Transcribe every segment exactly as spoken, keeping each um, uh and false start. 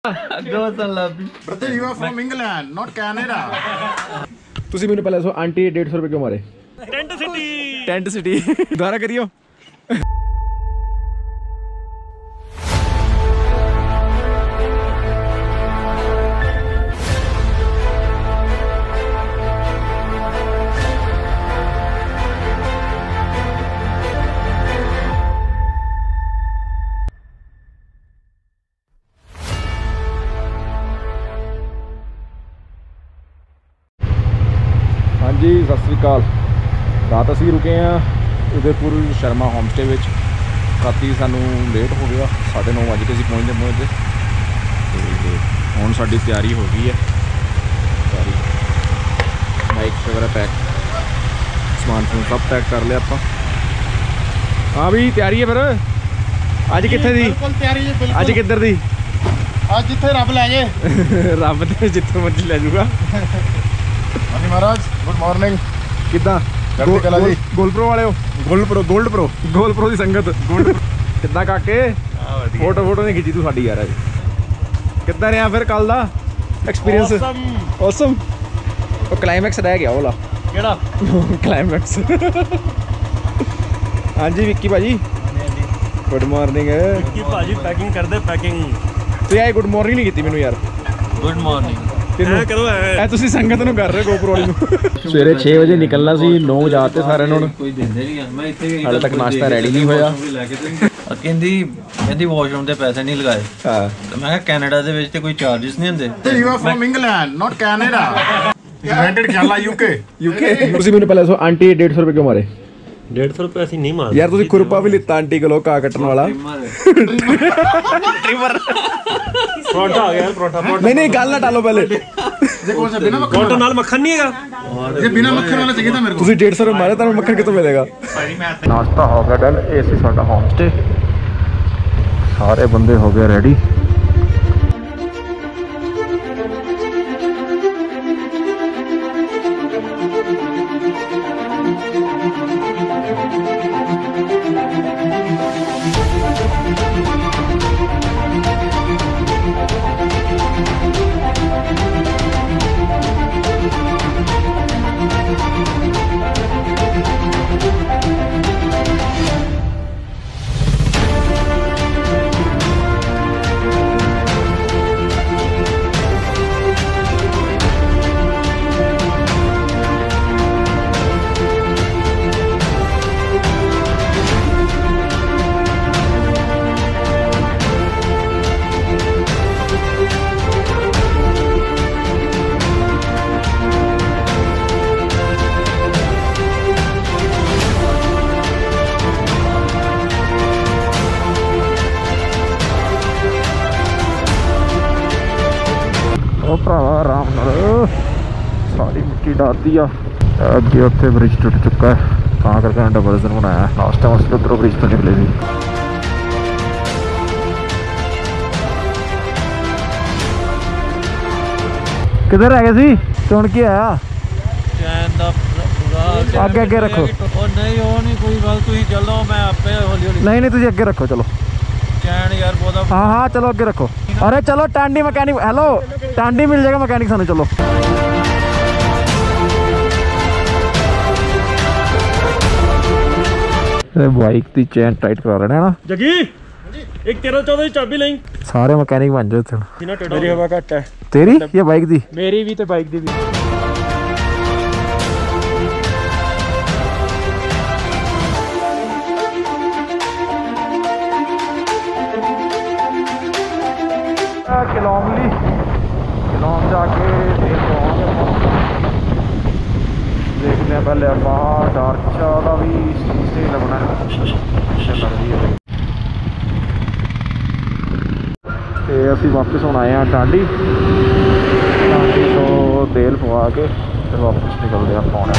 Brother, you are from England, not Canada. ਤੁਸੀਂ ਮੈਨੂੰ ਪਹਿਲਾਂ ਦੱਸੋ ਆਂਟੀ डेढ़ सौ रुपए क्यों मारे? टेंट सिटी टेंट सिटी दोबारा करियो। हाँ जी सत श्री अकाल। रात असी रुके हैं उदयपुर शर्मा होम स्टे में। राती सानू लेट हो गया, साढ़े नौ बज के असीं पहुँचते पहुँचते हुण साडी तैयारी हो गई है। तैयारी बाइक वगैरह पैक, समान समून सब पैक कर लिया आपां। हाँ भी तैयारी है फिर। अज कित्थे दी? बिल्कुल तैयारी है, बिल्कुल। अज किधर दी? आज जिथे रब लै जाए। रब तो जिथे मर्जी लै जूगा। हाँ महाराज, गुड मॉर्निंग। किदा गोल्ड प्रो वाले हो? Gold pro, gold pro, gold pro की संगत। गोल्ड किदा काके फोटो फोटो नहीं खिंची तू साडी यार। अज किदा रहा फिर कल दा एक्सपीरियंस? ऑसम। वो क्लाइमैक्स रह गया वाला केड़ा क्लाइमैक्स। हाँ जी विक्की भाजी गुड मॉर्निंग। विक्की भाजी पैकिंग कर दे पैकिंग। तू यार गुड मॉर्निंग नहीं की मैनू यार। गुड मॉर्निंग करो ऐ तुसी संगत नूं कर रहे गोप्रो वाली नूं। सवेरे छे बजे निकलना सी, नौ जाते सारे नूं। कोई देंदे नहीं है। मैं इथे हाले तक नाश्ता रेडी नहीं होया। कहंदी कहंदी वॉशरूम ते पैसे नहीं लगाए। हां तो मैं कनाडा दे विच ते कोई चार्जेस नहीं हुंदे। You are from England, not Canada. United Kenya, U K. UK. तुसी मैनू पहले दसो आंटी डेढ़ सौ रुपए क्यों मारे? डेढ़ सौ रुपये ਅਸੀਂ नहीं मारते यार तुसी खुरपा भी लिता आंटी कोलों घा कट्टण वाला। ट्रिमर परोठा आ गया यार, परोठा परोठा। नहीं नहीं गल ना टालो पहले। ये कौन सा बिना मक्खन? परोठा नाल मक्खन नहीं हैगा। ये बिना मक्खन वाला चाहिए था मेरे को। तुसी डेढ़ सौ रुपए मारे तुहानू मक्खन कितों मिलेगा? नाश्ता हो गया डन। ए सी साडा होम स्टे, सारे बंदे हो गए रेडी। भरावा आराम नाल सारी मिट्टी डालती आ। अगे उत्थे ब्रिज टुट चुका है, तां करके डबल वर्जन बनाया। लास्ट टाइम असीं उधरों ब्रिज तो निकले सी। किधर रह गए सी? चुन के आया अगे अगे रखो। नहीं वो नहीं कोई गल, तुसीं चलो मैं आपे हौली हौली। नहीं नहीं तुसीं अगे रखो चलो। चैन यार बहुत। हाँ हाँ चलो अगे रखो। अरे चलो टांडी मैकेनिक, हेलो टांडी मिल जाएगा मैकेनिक सानू। चलो बाइक की चैन टाइट करा लेना है ना जगी। एक तेरह चौदह की चाबी लें। सारे मैकेनिक बन जाते। मेरी हवा घट है। तेरी या बाइक दी? मेरी भी ते बाइक दी भी। किलोमली किलोम जाके देखते हैं पहले आप डार्चा का भी सही लगना है। तो असी वापस हुण आए हैं टांडी। टांडी तो तेल पवा के फिर वापस निकलते हैं पौने।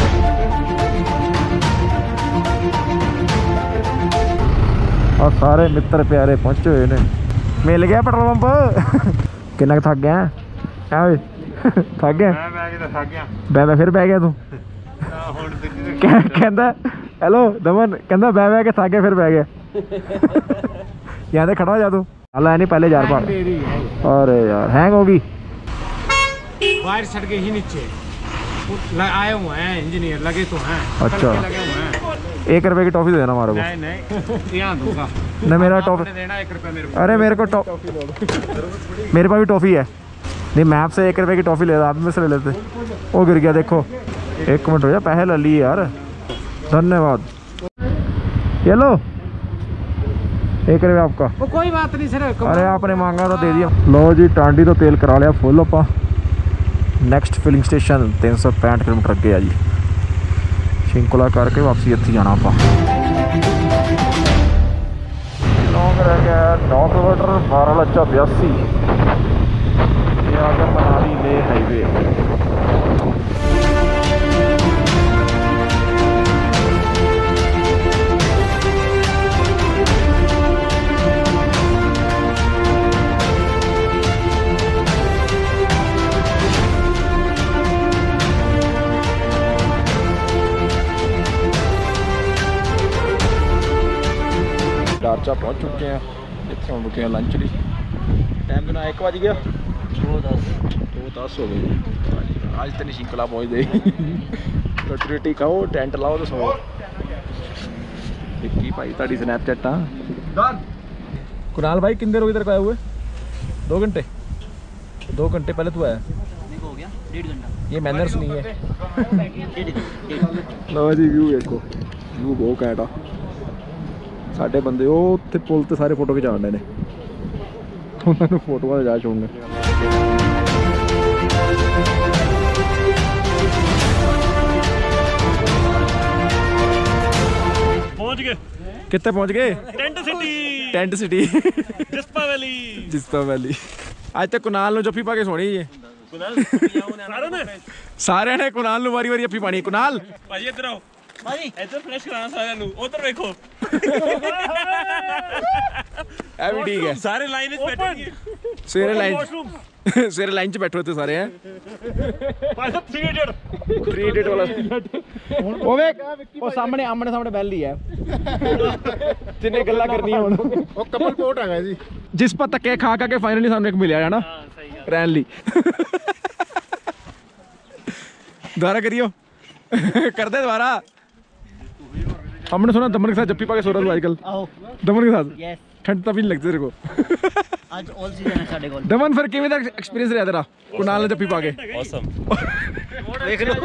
और सारे मित्र प्यारे पहुंचे हुए ने। मिल गया पेट्रोल पंप। कितना थक गया है? थक गया? बह बह फिर बह गया तू? कहता हेलो दमन, कहता बह बह के थक गया फिर बह गया। यहाँ खड़ा हो जा तू। अल्लाह नहीं पहले यार अरे यार हैंग होगी। वायर सट गई ही नीचे आए हुए हैं इंजीनियर लगे तो हैं। अच्छा लगे हुए हैं। एक रुपए की टॉफी देना हमारे को। नहीं नहीं यहाँ दूंगा नहीं मेरा टॉफी देना एक रुपया मेरे को। अरे मेरे को टॉ मेरे पास भी टॉफी है। नहीं मैं आपसे एक रुपए की टॉफी ले आप में से ले लेते। वो गिर गया देखो। एक मिनट हो जा पैसे ले लिए यार धन्यवाद। ये लो एक रुपया आपका। वो कोई बात नहीं सर। अरे आपने मांगा तो दे दिया। लो जी टांडी तो तेल करा लिया फुल अपा। नैक्सट फिलिंग स्टेशन तीन सौ पैंठ किलोमीटर अगे है जी। शिंकुला करके वापसी इत्थे जाना आप। लॉन्ग रह गया नौ किलोमीटर बारह लच्चा बयासी। ये आगे मनाली ले हाईवे। दारचा पहुँच चुके हैं। इतने हम रुके हैं लंच ली। टाइम कितना एक बज गया। दो दस दो दस हो गए। आज तो नहीं शिंकुला पहुँच गए। रोटी रोटी खाओ टेंट लाओ तो सो। विक्की भाई ताड़ी स्नैपचैट कुणाल भाई कितने देर हो इधर को आए हुए? दो घंटे दो घंटे पहले तू आया। हो गया डेढ़ घंटा। ये मैनर्स नहीं है। लो जी व्यू देखो व्यू बहुत कैट आ। साढ़े बंदे वो उत्थे पुल ते सारे फोटो खिचा ने उन्होंने फोटो जा छोड़ने। पहुंच गए। कितने पहुंच गए? Tent city. Tent city Jispa valley. Jispa valley. आज तक कुनाल नु जफ्फी पा के सोनी है। सारे ने सारे ने कुनाल नु वारी वारी जफ्फी पानी। कुनाल भाई इधर आओ भाई इधर फ्रेश कराना सारे नु उधर देखो। ए भी ठीक है। सारे लाइन में बैठे सवेरे लाइन सवेरे लाइन च बैठो थे सारे हैं। भाई साहब थ्री इडियट थ्री इडियट वाला ਉਹ ਵੇਖ ਉਹ ਸਾਹਮਣੇ ਆਮਣੇ ਸਾਹਮਣੇ ਬੈਲ ਹੀ ਹੈ ਜਿੰਨੇ ਗੱਲਾਂ ਕਰਨੀਆਂ ਹੁਣ। ਉਹ ਕਪਲ ਪੋਟ ਹੈਗਾ ਜੀ ਜਿਸ ਪਰ ਧੱਕੇ ਖਾ ਖਾ ਕੇ ਫਾਈਨਲੀ ਸਾਨੂੰ ਇੱਕ ਮਿਲਿਆ ਹੈ ਨਾ ਰਹਿਣ ਲਈ। ਦੁਬਾਰਾ ਕਰਿਓ ਕਰਦੇ ਦੁਬਾਰਾ। हमने सुना दमन के साथ जप्पी पा के सो रहा था आजकल। दमन के साथ यस ठंड तभी नहीं लगती तेरे को। आज ऑल सीजन है साडे कोल। दमन फिर किवें दा एक्सपीरियंस रहा तेरा कुनाल ने जप्पी पा के? ऑसम देख लो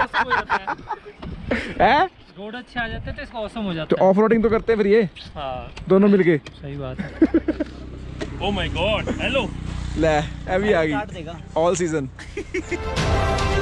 हैं रोड अच्छे आ जाते तो इसका ऑसम हो जाता तो ऑफ रोडिंग तो करते हैं फिर ये हां दोनों मिलके। सही बात है। ओ माय गॉड हेलो ले ए भी आ गई ऑल सीजन।